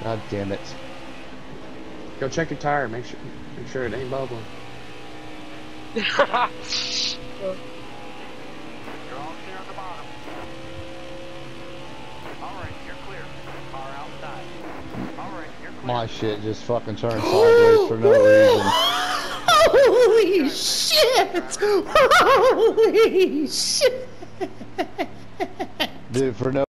God damn it. Go check your tire. Make sure it ain't bubbling. You're all clear on the bottom. Alright, you're clear. Car outside. Alright, you're clear. My shit just fucking turned sideways for no reason. Holy shit! Holy shit! Dude, for no